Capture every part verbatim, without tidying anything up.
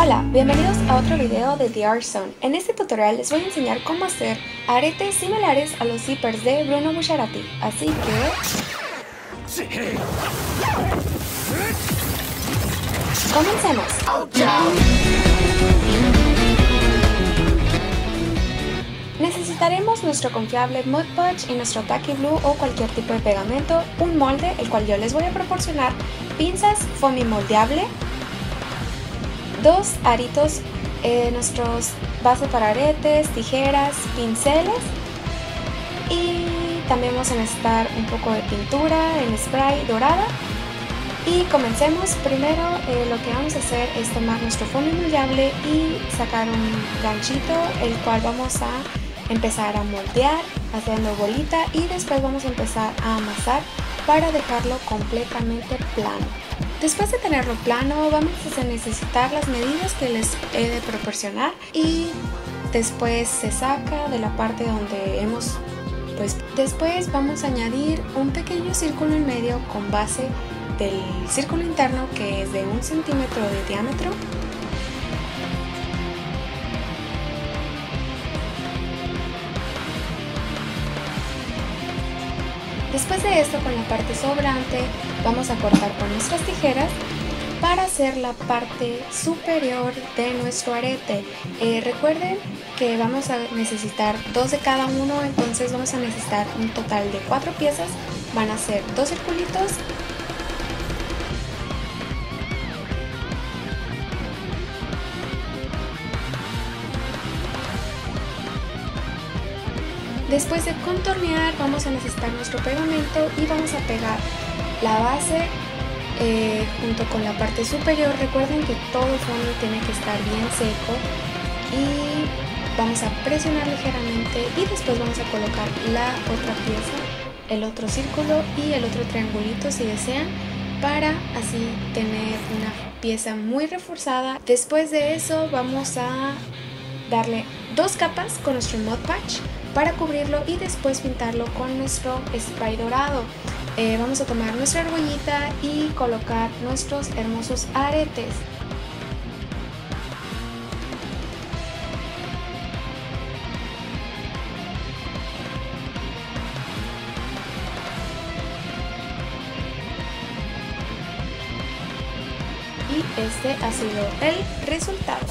Hola, bienvenidos a otro video de The Art Zone. En este tutorial les voy a enseñar cómo hacer aretes similares a los zippers de Bruno Bucciarati. Así que... ¡comencemos! Necesitaremos nuestro confiable Mod Podge y nuestro Tacky Glue o cualquier tipo de pegamento, un molde, el cual yo les voy a proporcionar, pinzas, foamy moldeable, dos aritos, eh, nuestros base para aretes, tijeras, pinceles, y también vamos a necesitar un poco de pintura en spray dorada. Y comencemos. Primero eh, lo que vamos a hacer es tomar nuestro foamy moldeable y sacar un ganchito, el cual vamos a empezar a moldear haciendo bolita, y después vamos a empezar a amasar para dejarlo completamente plano. Después de tenerlo plano vamos a necesitar las medidas que les he de proporcionar, y después se saca de la parte donde hemos pues después vamos a añadir un pequeño círculo en medio con base del círculo interno, que es de un centímetro de diámetro. Después de esto, con la parte sobrante vamos a cortar con nuestras tijeras para hacer la parte superior de nuestro arete. Eh, recuerden que vamos a necesitar dos de cada uno, entonces vamos a necesitar un total de cuatro piezas. Van a ser dos circulitos, después de contornear vamos a necesitar nuestro pegamento y vamos a pegar la base eh, junto con la parte superior. Recuerden que todo el fondo tiene que estar bien seco, y vamos a presionar ligeramente, y después vamos a colocar la otra pieza, el otro círculo y el otro triangulito si desean, para así tener una pieza muy reforzada. Después de eso vamos a darle dos capas con nuestro Mod Podge para cubrirlo y después pintarlo con nuestro spray dorado. Eh, vamos a tomar nuestra argollita y colocar nuestros hermosos aretes. Y este ha sido el resultado.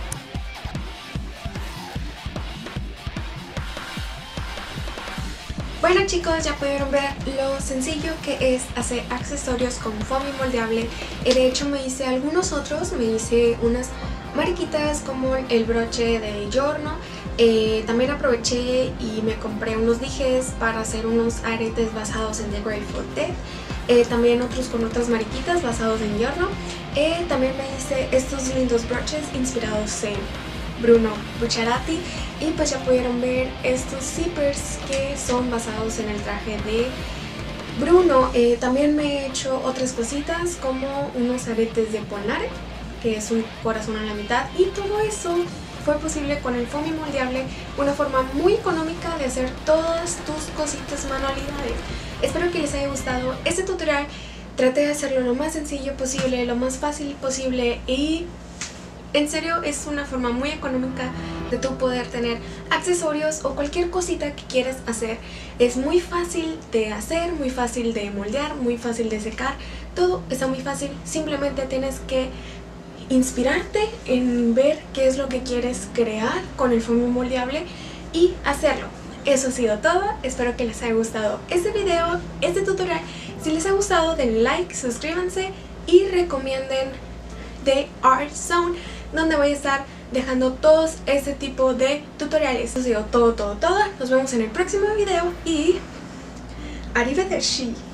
Bueno chicos, ya pudieron ver lo sencillo que es hacer accesorios con foamy moldeable. De hecho me hice algunos otros, me hice unas mariquitas como el broche de Giorno. Eh, también aproveché y me compré unos dijes para hacer unos aretes basados en The Grateful Dead. Eh, también otros con otras mariquitas basados en Giorno. Eh, también me hice estos lindos broches inspirados en Bruno Bucciarati, y pues ya pudieron ver estos zippers que son basados en el traje de Bruno. Eh, también me he hecho otras cositas como unos aretes de Polnare, que es un corazón a la mitad, y todo eso fue posible con el foamy moldeable, una forma muy económica de hacer todas tus cositas, manualidades. Espero que les haya gustado este tutorial. Traté de hacerlo lo más sencillo posible, lo más fácil posible, y en serio es una forma muy económica de tú poder tener accesorios o cualquier cosita que quieras hacer. Es muy fácil de hacer, muy fácil de moldear, muy fácil de secar. Todo está muy fácil, simplemente tienes que inspirarte en ver qué es lo que quieres crear con el foamy moldeable y hacerlo. Eso ha sido todo, espero que les haya gustado este video, este tutorial. Si les ha gustado, denle like, suscríbanse y recomienden The Art Zone, donde voy a estar dejando todos este tipo de tutoriales. Eso ha sido todo, todo, todo. Nos vemos en el próximo video y arrivederci.